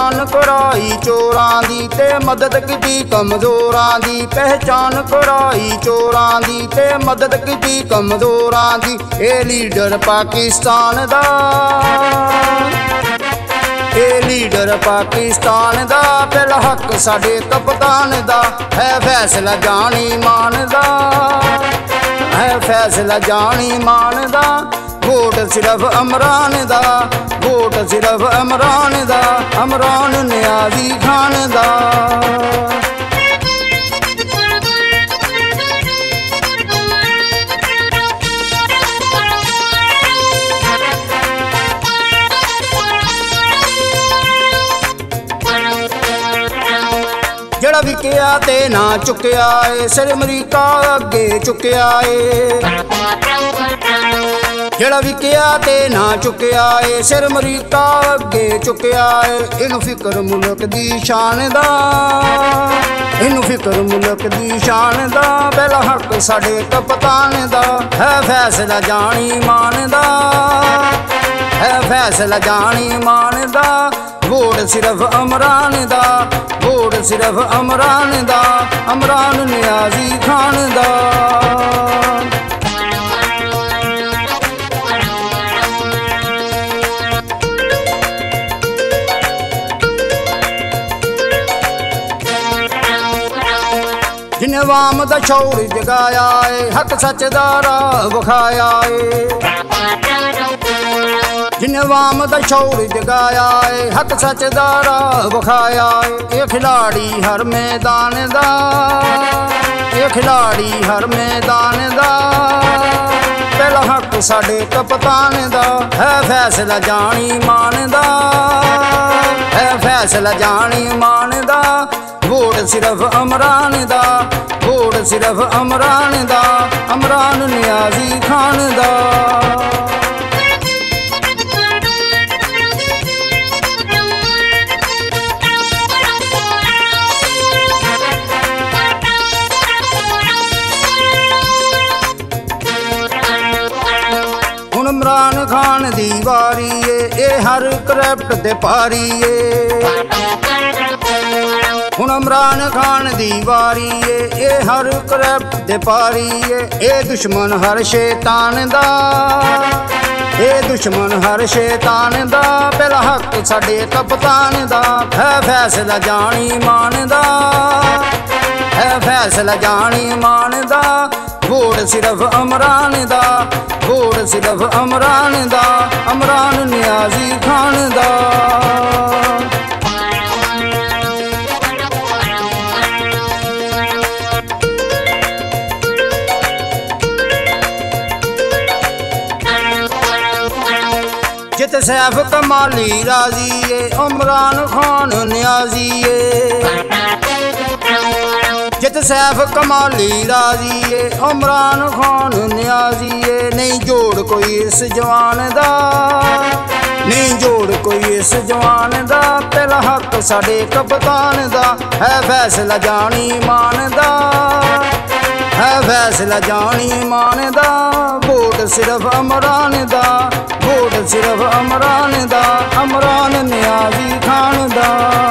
पहचान कराई चोरां दी ते मदद की कमजोरां दी। पहचान कराई चोरां दी ते मदद की कमजोरां दी। ए लीडर पाकिस्तान दा, ए लीडर पाकिस्तान दा, पहला हक साडे कप्तान दा। है फैसला जान ईमान दा, है फैसला जान ईमान दा। वोट सिर्फ इमरान दा, वोट सिर्फ इमरान दा, इमरान नियाज़ी खान दा। जड़ा विकिया ते ना चुकिया है, सिर अमरीका अगे चुकिया है। जड़ा विकिया ते ना चुकिया है, सिर अमरीका अगे चुकिया है। इनू फिक्र मुल्क दी शान दा, इनू फिक्र मुल्क दी शान दा। पहला हक साडे कप्तान दा, है फैसला जान ईमान दा, है फैसला जान ईमान दा। वोट सिर्फ इमरान दा, वोट सिर्फ इमरान दा, इमरान नियाज़ी खान दा। जिन्हें वाम दा शौर जगाया है, हक सच दा राह विखाया है। जिन्हें वाम दा शौर जगाया है, हक सच दा राह विखाया है। ये खिलाड़ी हर मैदान दा, ये खिलाड़ी हर मैदान दा। पहला हक साडे कप्तान दा, है फैसला जान ईमान दा, है फैसला जान ईमान दा। वोट सिर्फ इमरान दा, वोट सिर्फ इमरान दा, इमरान नियाज़ी खान दा। इमरान खान दी वारी है, ये हर करप्ट ते पारी है। हुण इमरान खान दी वारी है, ये हर करप्ट ते पारी है। ये दुश्मन हर शैतान दा, ये दुश्मन हर शैतान दा। पहला हक साडे कप्तान दा, है फैसला जान ईमान दा, है फैसला जान ईमान दा। वोट सिर्फ इमरान दा, वोट सिर्फ इमरान दा, इमरान नियाज़ी खान दा। जित सैफ कमाली राजी है, इमरान खान नियाज़ी है। जित सैफ कमाली राजी है, इमरान खान नियाज़ी है। नहीं जोड़ कोई इस जवान दा, नहीं जोड़ कोई इस जवान दा। पहला हक साडे कप्तान दा, है फैसला जान ईमान दा, है फैसला जान ईमान दा। वोट सिर्फ इमरान दा, वोट सिर्फ इमरान दा, इमरान नियाज़ी खान दा।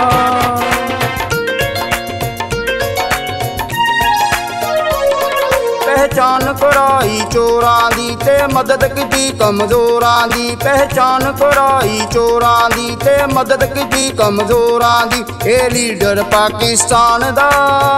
पहचान कराई चोरां दी ते मदद की कमजोरां दी। पहचान कराई चोरां दी ते मदद की कमजोरां दी। ए लीडर पाकिस्तान दा,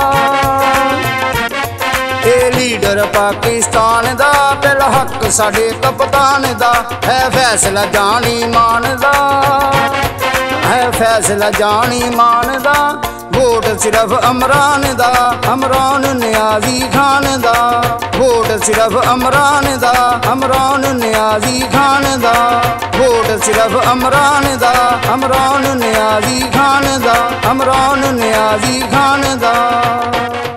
ए लीडर पाकिस्तान दा। पहला हक साडे कप्तान दा, है फैसला जान ईमान दा, है फैसला जान ईमान दा। वोट सिर्फ इमरान दा, इमरान नियाज़ी खान दा। वोट सिर्फ इमरान दा, इमरान नियाज़ी खान दा। वोट सिर्फ इमरान दा, इमरान नियाज़ी खान दा, इमरान नियाज़ी खान दा।